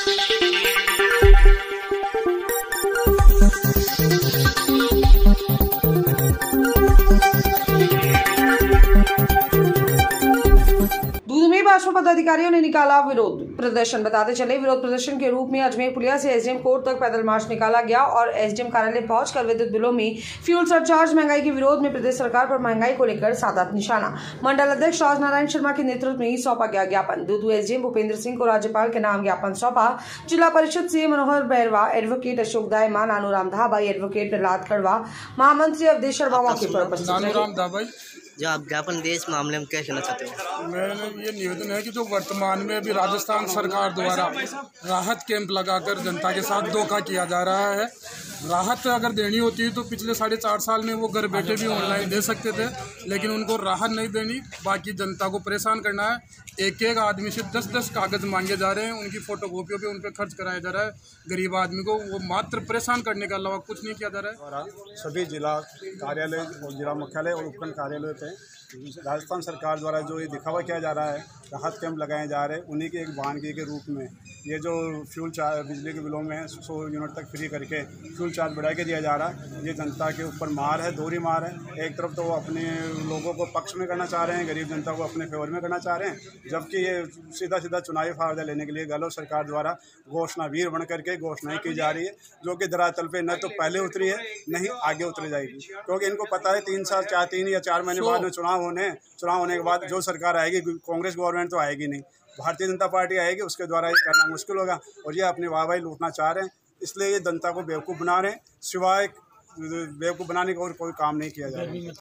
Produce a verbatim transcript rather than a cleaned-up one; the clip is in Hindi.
भाजपा पदाधिकारियों ने निकाला विरोध प्रदर्शन। बताते चले, विरोध प्रदर्शन के रूप में अजमेर पुलिया से एसडीएम कोर्ट तक पैदल मार्च निकाला गया और एसडीएम कार्यालय पहुंचकर विद्युत बिलों में फ्यूल सरचार्ज महंगाई के विरोध में प्रदेश सरकार पर महंगाई को लेकर साधा निशाना। मंडल अध्यक्ष राज नारायण शर्मा के नेतृत्व में सौंपा गया ज्ञापन। दूदू एसडीएम भूपेंद्र सिंह को राज्यपाल के नाम ज्ञापन सौंपा। जिला परिषद से मनोहर बैरवा, एडवोकेट अशोक दायमा, नानूराम धाबाई, एडवोकेट प्रहलाद कड़वा, महामंत्री अवधेश शर्मा मौके पर उपस्थित। जो आप ज्ञापन दिए, इस मामले में क्या कहना चाहते हो? मेरा ये निवेदन है कि जो वर्तमान में अभी राजस्थान सरकार द्वारा राहत कैंप लगाकर जनता के साथ धोखा किया जा रहा है। राहत अगर देनी होती है तो पिछले साढ़े चार साल में वो घर बैठे भी ऑनलाइन दे सकते थे, लेकिन उनको राहत नहीं देनी, बाकी जनता को परेशान करना है। एक एक आदमी से दस दस कागज मांगे जा रहे हैं, उनकी फोटोकॉपियों पे उन पर खर्च कराया जा रहा है। गरीब आदमी को वो मात्र परेशान करने के अलावा कुछ नहीं किया जा रहा है। सभी जिला कार्यालय और जिला मुख्यालय और उपखंड कार्यालय पे राजस्थान सरकार द्वारा जो ये दिखावा किया जा रहा है, राहत कैंप लगाए जा रहे हैं, उन्हीं के एक बहानगी के रूप में ये जो फ्यूल चार्ज बिजली के बिलों में सौ यूनिट तक फ्री करके फ्यूल चार्ज बढ़ा के दिया जा रहा है। ये जनता के ऊपर मार है, दोहरी मार है। एक तरफ तो वो अपने लोगों को पक्ष में करना चाह रहे हैं, गरीब जनता को अपने फेवर में करना चाह रहे हैं, जबकि ये सीधा सीधा चुनावी फायदा लेने के लिए गहलोत सरकार द्वारा घोषणा वीर बन करके घोषणाएं की जा रही है, जो कि धरातल पे न तो पहले उतरी है न ही आगे उतरी जाएगी। क्योंकि इनको पता है तीन साल चार तीन या चार महीने बाद में चुनाव होने चुनाव होने के बाद जो सरकार आएगी, कांग्रेस गवर्नमेंट तो आएगी नहीं, भारतीय जनता पार्टी आएगी, उसके द्वारा ये करना मुश्किल होगा। और ये अपनी वाहवाही लूटना चाह रहे हैं, इसलिए ये जनता को बेवकूफ़ बना रहे हैं। सिवाय बेवकूफ़ बनाने का और कोई काम नहीं किया जा रहा है।